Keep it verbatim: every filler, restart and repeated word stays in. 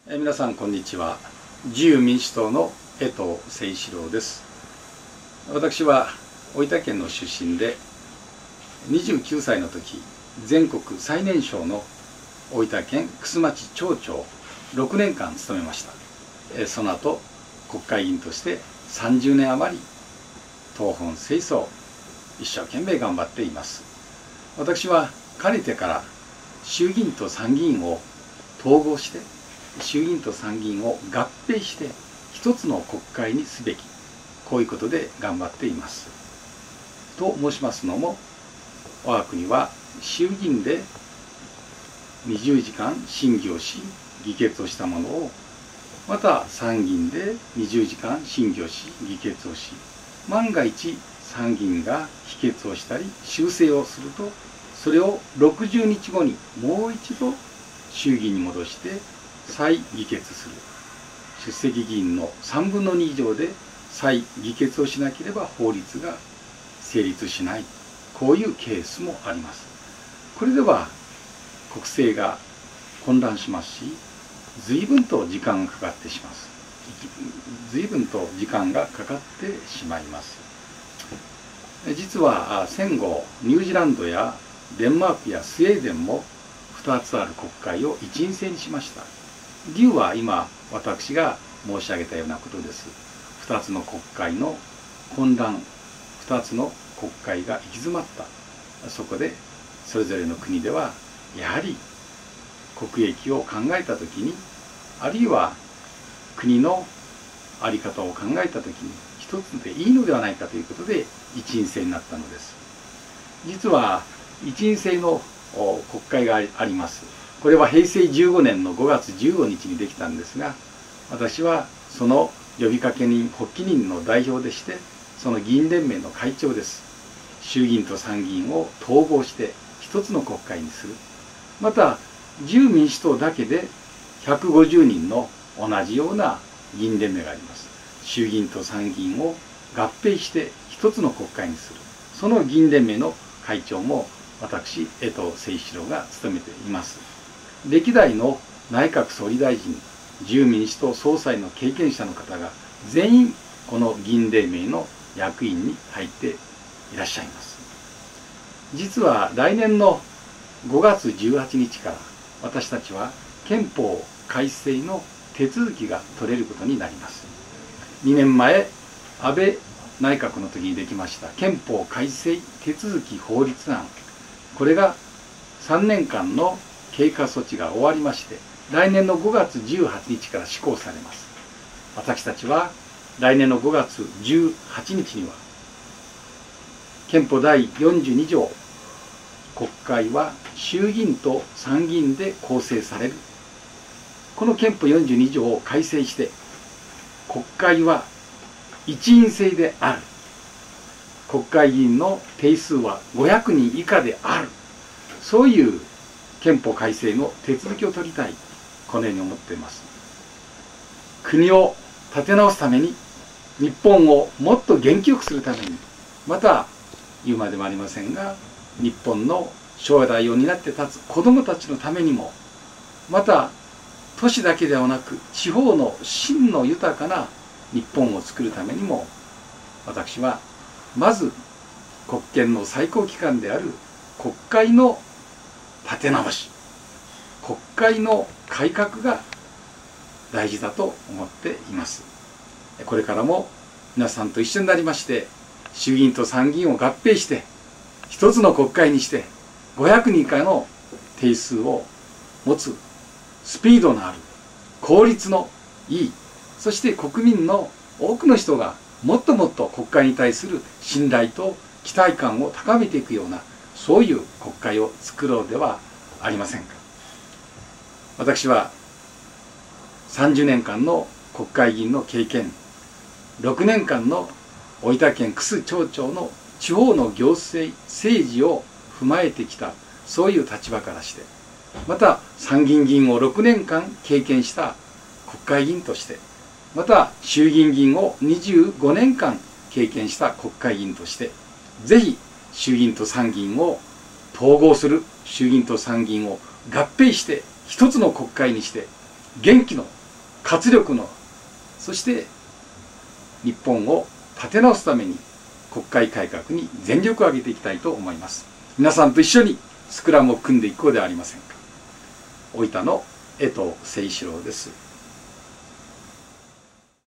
えー、皆さんこんにちは。自由民主党の江藤誠一郎です。私は大分県の出身で、にじゅうきゅうさいの時全国最年少の大分県玖珠町町長をろくねんかん務めました。えー、その後国会議員としてさんじゅうねん余り党本清掃を一生懸命頑張っています。私はかねてから衆議院と参議院を統合して、衆議院と参議院を合併して一つの国会にすべき、こういうことで頑張っています。と申しますのも、我が国は衆議院でにじゅうじかん審議をし議決をしたものを、また参議院でにじゅうじかん審議をし議決をし、万が一参議院が否決をしたり修正をすると、それをろくじゅうにちごにもう一度衆議院に戻して再議決する。出席議員のさんぶんのに以上で再議決をしなければ法律が成立しない、こういうケースもあります。これでは国政が混乱しますし、随分と時間がかかってしまいます。随分と時間がかかってしまいます。実は戦後ニュージーランドやデンマークやスウェーデンもふたつある国会を一院制にしました。理由は今私が申し上げたようなことです。ふたつの国会の混乱、ふたつの国会が行き詰まった。そこでそれぞれの国ではやはり国益を考えたときに、あるいは国の在り方を考えたときに一つでいいのではないかということで一院制になったのです。実は一院制の国会があります。これはへいせいじゅうごねんのごがつじゅうごにちにできたんですが、私はその呼びかけ人、発起人の代表でして、その議員連盟の会長です。衆議院と参議院を統合して一つの国会にする。また自由民主党だけでひゃくごじゅうにんの同じような議員連盟があります。衆議院と参議院を合併して一つの国会にする。その議員連盟の会長も私、江藤誠一郎が務めています。歴代の内閣総理大臣、自由民主党総裁の経験者の方が全員この議員連盟の役員に入っていらっしゃいます。実は来年のごがつじゅうはちにちから私たちは憲法改正の手続きが取れることになります。にねんまえ安倍内閣の時にできました憲法改正手続き法律案、これがさんねんかんの経過措置が終わりまして、来年のごがつじゅうはちにちから施行されます。私たちは来年のごがつじゅうはちにちには憲法だいよんじゅうにじょう、国会は衆議院と参議院で構成される、この憲法よんじゅうにじょうを改正して、国会は一院制である、国会議員の定数はごひゃくにん以下である、そういう憲法改正の手続きを取りたい、このように思っています。国を立て直すために、日本をもっと元気よくするために、また言うまでもありませんが、日本の将来を担って立つ子どもたちのためにも、また都市だけではなく地方の真の豊かな日本を作るためにも、私はまず国権の最高機関である国会の立て直し、国会の改革が大事だと思っています。これからも皆さんと一緒になりまして、衆議院と参議院を合併して一つの国会にして、ごひゃくにん以下の定数を持つスピードのある、効率のいい、そして国民の多くの人がもっともっと国会に対する信頼と期待感を高めていくような、そういう国会を作ろうではありませんか。私はさんじゅうねんかんの国会議員の経験、ろくねんかんの大分県玖珠町長の地方の行政政治を踏まえてきた、そういう立場からして、また参議院議員をろくねんかん経験した国会議員として、また衆議院議員をにじゅうごねんかん経験した国会議員として、ぜひ衆議院と参議院を統合する、衆議院と参議院を合併して一つの国会にして、元気の活力の、そして日本を立て直すために国会改革に全力を挙げていきたいと思います。皆さんと一緒にスクラムを組んでいこうではありませんか。大分の江藤誠一郎です。